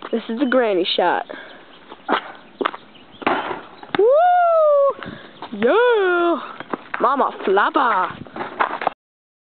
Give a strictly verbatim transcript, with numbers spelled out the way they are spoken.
This is the granny shot. Woo! Yeah! Mama flapper!